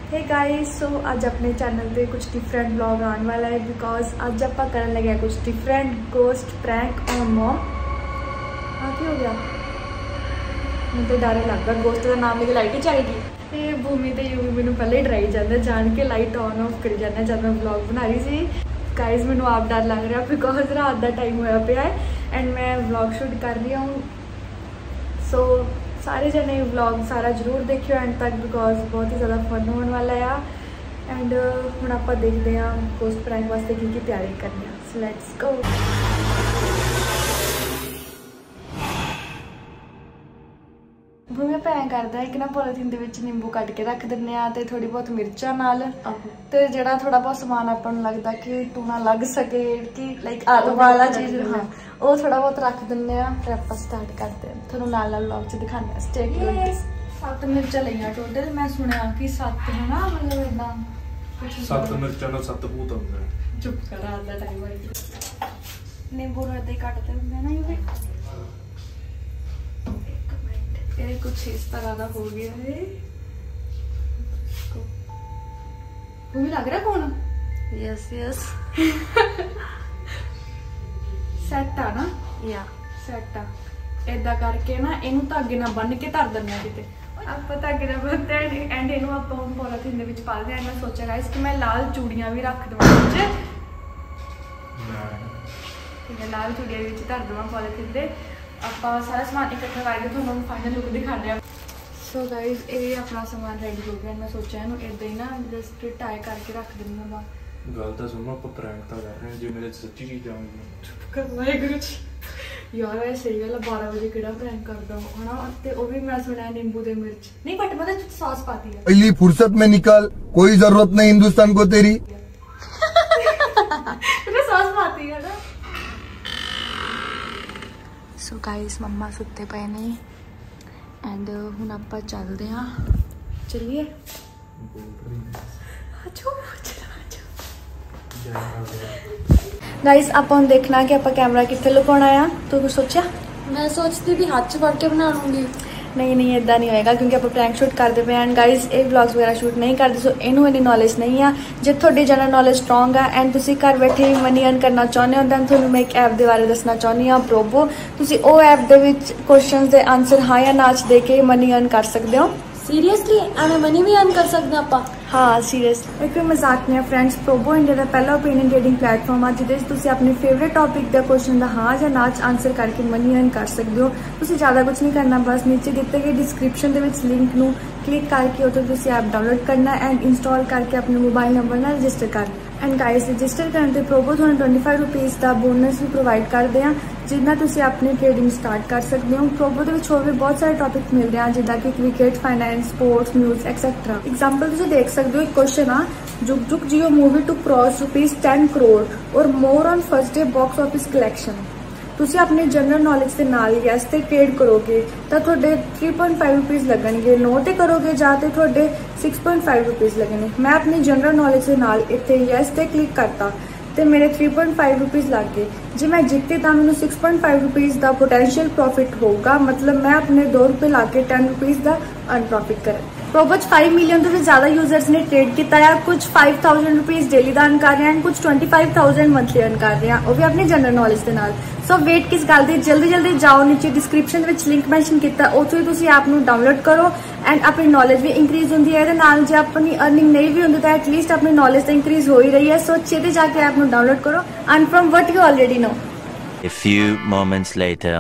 Hey guys, सो अज अपने channel पे कुछ डिफरेंट ब्लॉग आने वाला है बिकॉज अज आप करन लगे कुछ different ghost prank on mom. हाँ की हो गया, मैं तो डर लगता गोस्ट का नाम लेके लाइट ही जाएगी। तो भूमि तो यूवी मैंने पहले ही डराई जाता जान के लाइट ऑन ऑफ करी जाना जब मैं ब्लॉग बना रही थी। गाइस मैंने आप डर लग रहा बिकॉज रात का टाइम होया पे है एंड मैं ब्लॉग शूट कर रही हूँ। सो सारे जने व्लॉग सारा जरूर देखियो एंड तक बिकॉज बहुत ही ज़्यादा फन होने वाला है। एंड हुण आप देखते हैं गोस्ट प्रैंक वास्ते की तैयारी करनी है। So let's go. Bhumi prank करता है कि ना पॉलीथीन दे विच नींबू कट के रख दिंने आ ते थोड़ी बहुत मिर्चां नाल ते जिहड़ा थोड़ा बहुत समान आपां नूं लगदा कि टूना लग सके कि लाइक आलू वाला चीज़ हाँ वो थोड़ा बहुत रख दिंने आ ते आपां स्टार्ट करते हैं। तुहानूं नाल नाल व्लॉग च दिखाने आ। Stay tuned. 7 मिर्चां लईआं टोटल। मैं सुनिया कि 7 है ना, मतलब इदां कुछ 7 मिर्चां नाल 7 भूत आउंदे। चुप कर, रात दा टाइम होई। नींबू नूं इदां ही कटदे हुंदे ना यूवी। ये कुछ इस तरह का हो गया है। वो भी लग रहा कौन? यस यस सेट आ ना या सेट आ। इदा करके ना इनू धागे ना बन के धर दिंने किते आप धागे ना बनते एंड इनू आप पॉलीथीन दे विच पा दें। मैं सोचा गाइस कि मैं लाल चूड़ियां भी रख देवां विच। लाल चूड़ियां विच धर देवां पॉलीथीन दे। आप सारा समान इकट्ठा करके थोड़ा फाइनल लुक दिखाने। सो गाइज ये अपना समान रेडी हो गया। मैं सोचा इन्हू इदा ही ना जस्ट टाई करके रख देना। गल तो सुनो, आप प्रैंक तो कर रहे हैं, जो मेरे सच्ची चीज आऊंगी यार वैसे सही गल 12 बजे किहड़ा प्रैंक करदा होना। ते ओ भी मैं सुना नींबू दे मिर्च नहीं बट मतलब सॉस पाती है। पहली फुर्सत में निकल, कोई जरूरत नहीं हिंदुस्तान को तेरी। सॉस पाती है ना। सो गाइस मम्मा सुते पे नहीं एंड हुण आपां चलदे हां। चलिए गाइस आपां देखना कि आपां कैमरा कित्थे लुकाउणा आ। तू कुछ सोचा? मैं सोचती भी हाथ च फड़ के बना लूंगी। नहीं नहीं इदा नहीं होएगा क्योंकि आप प्रैंक शूट करते पे एंड गाइस ये व्लॉग्स वगैरह शूट नहीं करते। सो इनू इन्नी नॉलेज नहीं है। जे थोड़ी जनरल नॉलेज स्ट्रॉन्ग है एंड तुसी घर बैठे ही मनी अर्न करना चाहते हो दैन थोड़ा मैं एक ऐप के बारे दसना चाहती हाँ, प्रोबो। तुसी ओ ऐप दे विच क्वेश्चन दे आंसर हाँ या ना च दे के मनी अर्न कर सकते हो। सीरियसली एवं मनी भी अर्न कर सकते आप? हाँ सीरियस, एक कोई मजाक नहीं है फ्रेंड्स। प्रोबो इंडिया का पहला ओपीनियन ट्रेडिंग प्लेटफॉर्म है जिसे तुसी अपने फेवरेट टॉपिक का क्वेश्चन का हाँ या ना आंसर करके मनी अर्न कर सकते हो। तुसी ज़्यादा कुछ नहीं करना, बस नीचे दिते गए डिस्क्रिप्शन के लिंक नू क्लिक करके उधर तुसी ऐप डाउनलोड करना एंड इंस्टॉल करके अपने मोबाइल नंबर ना रजिस्टर करना। एंड गाइस रजिस्टर करने ते प्रोबो तुहानू 25 रुपीज़ का बोनस भी प्रोवाइड करते हैं जिन्ना तुसी अपनी ट्रेडिंग स्टार्ट कर सकते हो। प्रोबो के होर भी बहुत सारे टॉपिक मिलते हैं जिदा कि cricket, finance, sports, news etcetera. Example तुसी देख सकते हो। एक क्वेश्चन आ Jug Jugg Jeeyo movie to cross ₹10 crore और more on first day box office collection. तुसी अपने जनरल नॉलेज के नाल यस ते ट्रेड करोगे तो थोड़े 3.5 रुपीज़ लगनगे। नो ते करोगे जाते थोड़े 6.5 रुपीज़ लगने। मैं अपनी जनरल नॉलेज के नाल इत्थे यस ते क्लिक करता तो मेरे 3.5 रुपीज़ लग गए। जे मैं जीती तो मैंने 6.5 रुपीज़ का पोटेंशियल प्रॉफिट होगा, मतलब मैं अपने 2 रुपये ला के 10 रुपीज़ का अर्न प्रॉफिट करें। प्रोबो 5 मिलियन तो ज्यादा यूजर्स ने ट्रेड किया है। कुछ 5000 रुपीज़ डेली का अर्न कर रहे हैं, कुछ 25,000 मंथली अर्न कर रहे हैं, वो भी अपनी जनरल नॉलेज के नाल। सो वेट किस गल दी, जल्दी जल्दी जाओ नीचे डिस्क्रिप्शन में लिंक मैंशन किया उतों तुसी ऐप नू डाउनलोड करो एंड अपनी नॉलेज भी इंक्रीज होंगी है। नाल जे अपनी अर्निंग नहीं भी होंगी तो एटलीस्ट अपनी नॉलेज तो इंक्रीज हो ही रही है। सो छेती जाके ऐप नू डाउनलोड करो earn from what you already know. A few moments later.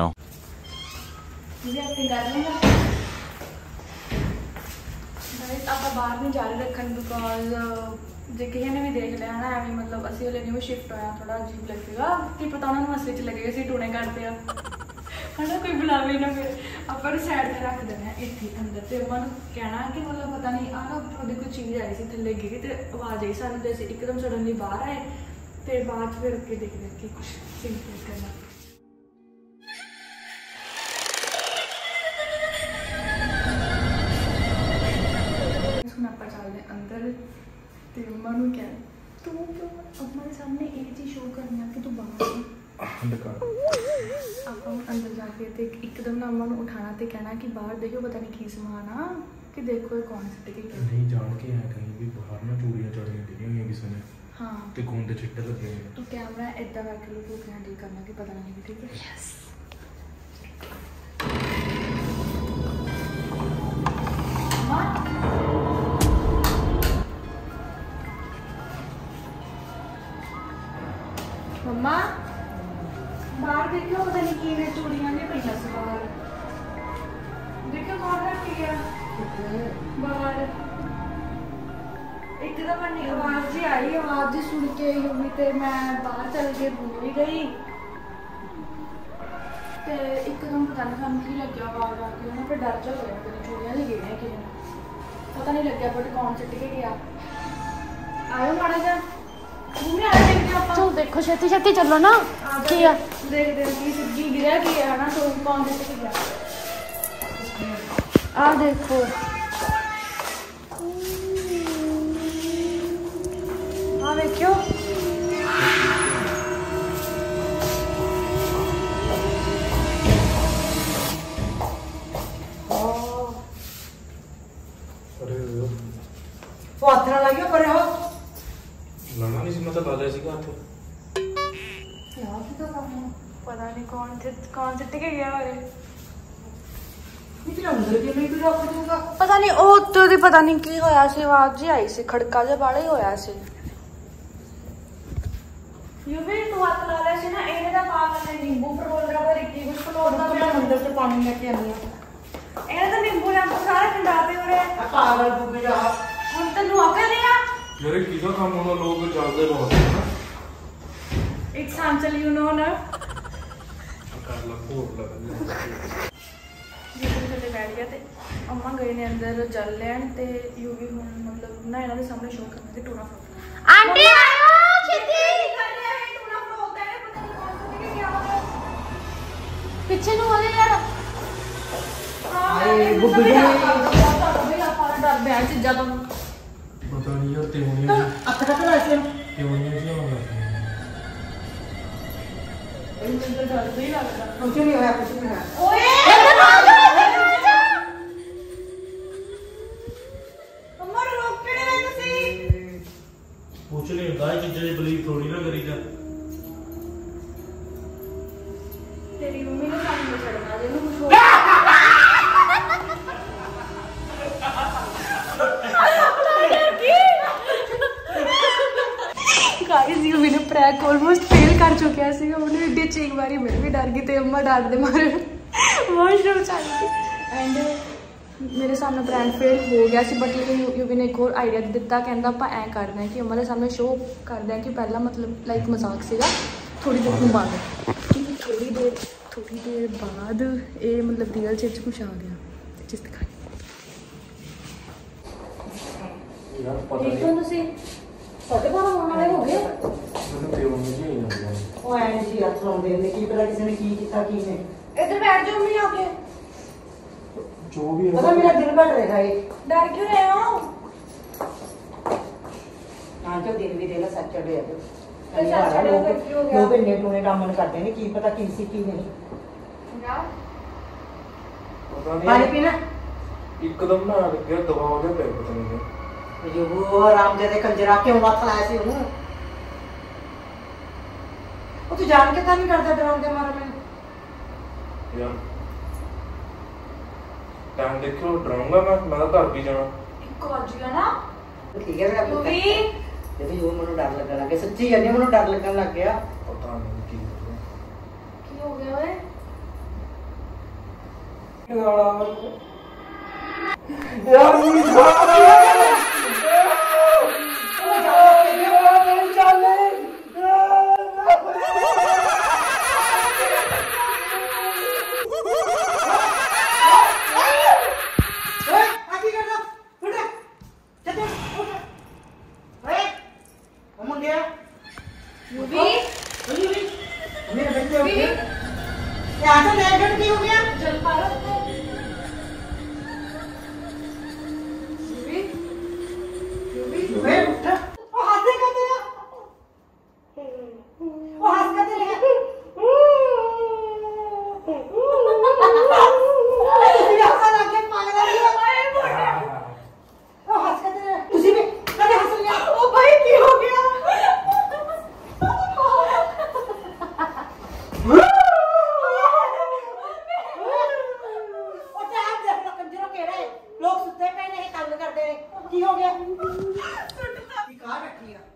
आप बाहर नहीं जा रहे रखन बिकॉज जे किसी ने भी देख लिया ना एवं मतलब असं वाले न्यू शिफ्ट होया थोड़ा अजीब लगेगा कि पता उन्होंने असली च लगेगा असं टूने करते हैं है ना, कोई बुलावे ना। फिर आप साइड पर रख देना इतने अंदर तो उन्होंने कहना कि मतलब पता नहीं आ ना थोड़ी कोई चीज़ आई सी थले गिरी तो आवाज़ आई सानू तो एकदम सडनली बाहर आए तो बाद फिर अगे देखते कि कुछ सिंपल करना। अंदर ते अम्मा नू क्या तू अम्मा के सामने एक चीज शो करनी है कि तू बाहर आप अंदर जाके ते एकदम ना अम्मा नू उठाना ते कहना कि बाहर देखो पता नहीं की समान आ कि देखो ये कौन सी टिकट नहीं जान के है कहीं भी किसी ने हाँ ते गुंडे चिट्टे लगे हैं तो कैमरा इतना करके लो तो हैंडल करना कि पता नहीं ठीक है यस मम्मा बाहर देखो पता नहीं की ने चूड़ियां नहीं पईयां से बाहर देखो कौन रख गया बाहर एकदम मैंने आवाज जी आई आवाज जी सुन के यूवी ते मैं बाहर चल के भूल भी गई ते एकदम पता नहीं सानू की लग गया आवाज आके ना फिर डर जा गया कि चूड़ियां ले गए कि पता नहीं लग गया बट कौन सिट के गया आयो माड़ा जा घूमने आ रहे हैं आप चल देखो छेती छेती चलो ना किया देखते हैं कि सिद्धि गिरा कि है ना तो कौन सिट के गया आ देखो हाँ देखियो तो हाथ ना लगियो पर हो लाना नहीं सी मतलब ला लिया सीगा हाथ यार तो पता नहीं कौन सिट के गया अरे इतने अंदर के नहीं तो रख दूंगा पता नहीं ਉਹ ਤੇ ਪਤਾ ਨਹੀਂ ਕੀ ਹੋਇਆ ਸੀ ਆਵਾਜ਼ ਜੀ ਆਈ ਸੀ ਖੜਕਾ ਜਿਹਾ ਬਾੜਾ ਹੀ ਹੋਇਆ ਸੀ ਯੂਵੀ ਤੂੰ ਹੱਥ ਲਾ ਲਿਆ ਸੀ ਨਾ ਇਹਨੇ ਦਾ ਪਾਗਲ ਨੇ ਨਿੰਬੂ ਫਰੋਲ ਦਾ ਪਰ ਇੱਕੀ ਕੁਝ ਫਲੋਰ ਦਾ मैं अंदर से पानी लेके आनी ਇਹਨੇ ਤਾਂ ਨਿੰਬੂ ਜਾਂ ਸਾਰਾ ਠੰਡਾ ਤੇ ਉਰੇ पागल बुग जा ਹੁਣ ਤੈਨੂੰ ਅਕਲ ਨਹੀਂ ਆ मेरे किसा काम होना लोग चलते बहुत है ना ਇੱਕ ਸਾਂਚਲ ਯੂ ਨੋ ਨਾ कर ला फोड़ लगा ਯੂਵੀ ਥੱਲੇ ਬੈਠ ਗਿਆ ਤੇ ਅੰਮਾ ਗਏ ਨੇ ਅੰਦਰ ਜਲ ਲੈਣ ਤੇ ਯੂਵੀ ਹੁਣ ਮਤਲਬ ਨਾ ਇਹਨਾਂ ਦੇ ਸਾਹਮਣੇ ਸ਼ੋਅ ਕਰਨਾ ਤੇ ਟੂਣਾ ਫਰੋਲ आंटी आयो छेती ਕਰ ਰਿਹਾ ਹੈ ਟੂਣਾ ਫਰੋਲਦਾ ਹੈ ਪਤਾ ਨਹੀਂ ਕੌਣ ਸਿੱਟ ਕੇ ਗਿਆ ਹੋਵੇ पीछे नु हो यार आए बुग गई डर चीजा तो पता नहीं यार तेवनिया अच्छा का ऐसे तेवनिया से होगा डर ही लगता कुछ नहीं होया कुछ नहीं होया ओए अमर रोक के नहीं तुसी कुछ नहीं होता है चीजें बिलीव थोड़ी ना करी जा तेरी मम्मी ने सामने छड़ना दे कुछ हो गाइस यूवी ने प्रैंक ऑलमोस्ट फेल कर चुका है सीगा उन्हें एडी एक बारी मैं भी डर गई ते अम्मा डांट दे मारे वॉशरूम चल गई एंड मेरे सामने प्रैंक फेल हो गया सी बट लेकिन यूवी ने एक और आइडिया दिता कहंदा ਆਪਾਂ ਐ ਕਰਨਾ ਹੈ ਕਿ अम्मा ਦੇ ਸਾਹਮਣੇ ਸ਼ੋ ਕਰਦੇ ਹਾਂ ਕਿ ਪਹਿਲਾਂ ਮਤਲਬ ਲਾਈਕ ਮਜ਼ਾਕ ਸੀਗਾ ਥੋੜੀ ਦੇਰ ਨੂੰ ਬਾਅਦ ਥੋੜੀ ਦੇਰ ਬਾਅਦ ਇਹ ਮਤਲਬ ਰੀਅਲ ਚ ਕੁਝ ਆ ਗਿਆ ਜਿਸ ਦਿਖਾਈ यार पता ਠੀਕ नहीं ਹੋ ਤੁਸੀਂ साढ़े 12 होने वाले हो गए मैंने तेवनिया से ही लगा ओ एन जी हाथ लाਉਂਦੇ ਨੇ ਕੀ ਪਤਾ ਕਿਸੇ ਨੇ ਕੀ ਕੀਤਾ ਕੀ ਨਹੀਂ इधर बैठ जाओ मम्मी आके जो भी है पता मेरा दिल बढ़ रहा है डर क्यों रहे हो हाँ जो दिल भी देला सच चढ़ गया तो सच चढ़ गया, फिर क्यों हो गया? लोग इन्ने टूने डामन करते हैं की पता की सी की नहीं यार पता पानी नहीं पीना एकदम ना लग गया दबा हो गया पैर पता नहीं जो वो आराम दे कंजरा क्यों मत लाया सी हूं वो तू जान के नहीं करता डराने दे मारे में यार टाइम देखो डराऊंगा मैं तो घर भी जाना इको बज गया ना ठीक है मेरा पुत्र यूवी ये तो मनु डर लगन लग गया सच्ची है मनु डर लगन लग गया पता नहीं की की हो गया ओए यूवी मेरे बच्चे हो गए यहाँ से लेकर की हो गया जल पा रहा है यूवी यूवी वे उठा वो हाथ से कर दिया वो हाथ कर दिया यहाँ से लाके पागल हो गया वो हाथ कर दिया उसी में कभी हंस लिया ओ भाई की हो गया ਕਰਦੇ ਨੇ ਕੀ ਹੋ ਗਿਆ ਕੀ ਕਾਰ ਰੱਖੀ ਆ